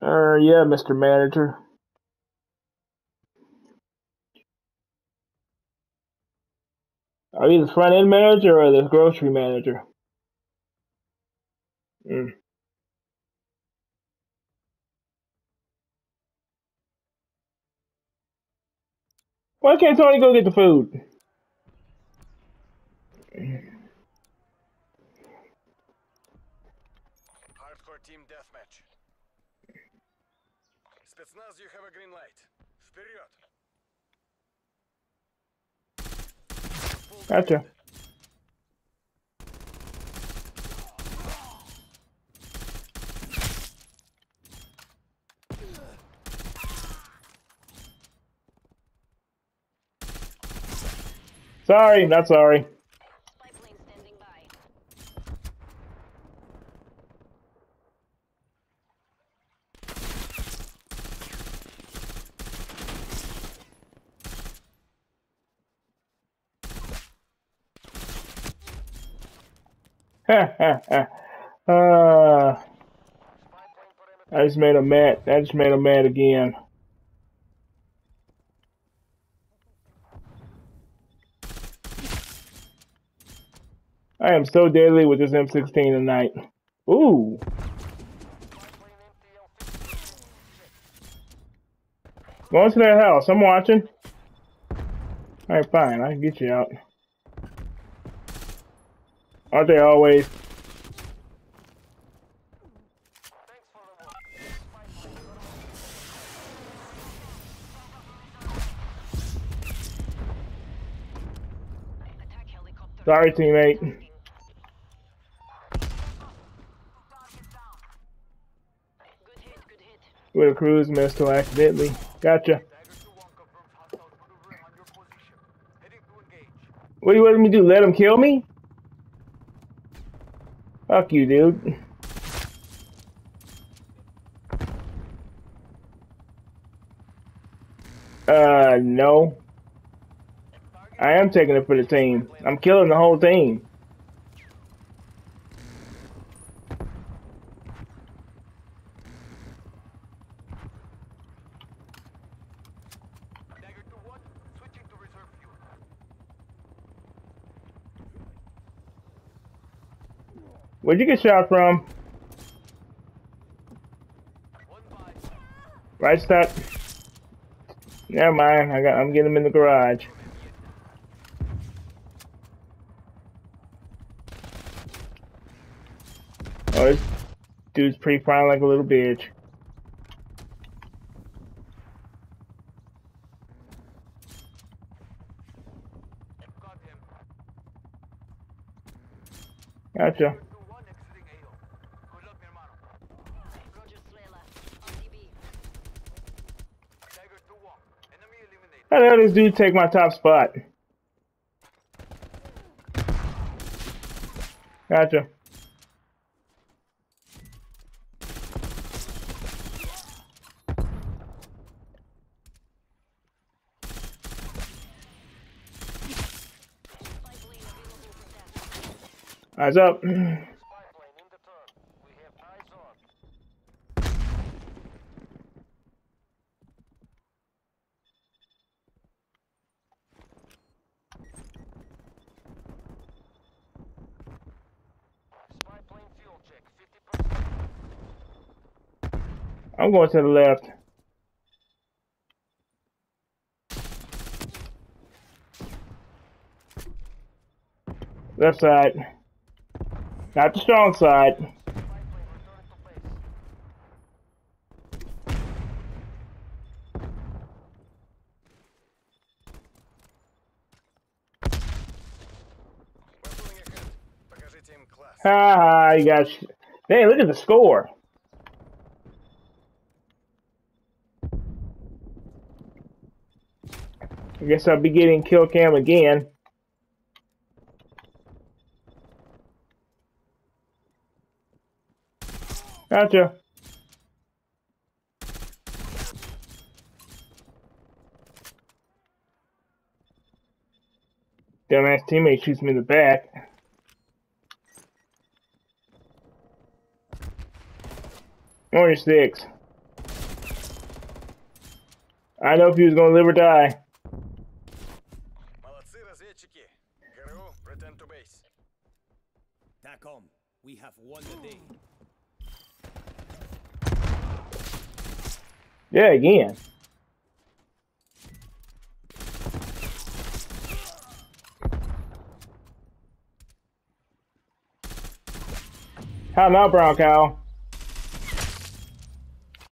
Yeah, Mr. Manager. Are you the front end manager or the grocery manager? Mm. Why can't Tony go get the food? Hardcore team deathmatch. Spetsnaz, you have a green light. Вперед! Gotcha. Sorry, not sorry. Spy plane standing by. uh, I just made him mad. I just made him mad again. I am so deadly with this M16 tonight. Ooh. Go into that house. I'm watching. Alright, fine. I can get you out. Aren't they always? Attack helicopter. Sorry, teammate. Tasking. Good hit, good hit. With a cruise missile accidentally. Gotcha. Tiger 2-1 confirms hostile maneuver on your position. Heading to engage. What do you want me to do? Let him kill me? Fuck you, dude. No. I am taking it for the team. I'm killing the whole team. Tiger 2-1, switching to reserve fuel. Where'd you get shot from? One by. Right stop. Never mind. I'm getting him in the garage. Oh, this dude's pre-firing like a little bitch. Got him. Gotcha. Tiger 2-1 exiting AO. Good luck, mi hermano. Roger Slayla. RTB. Tiger 2-1, enemy eliminated. How the hell does this dude take my top spot? Gotcha. Spy plane available for test. Eyes up. Spy plane in the turn. We have eyes on. Spy plane fuel check, 50%. I'm going to the left. Left side. Not the strong side. Spy plane returning to base. We're pulling ahead. Покажите им класс. Ha ha, you got. Hey, look at the score. I guess I'll be getting kill cam again. Gotcha. Dumbass teammate shoots me in the back. Orange 6. I know if he was gonna live or die. Молодцы, разведчики. ГРУ, return to base. TACOM, we have won the day. Yeah, again. Time out, Brown Cow.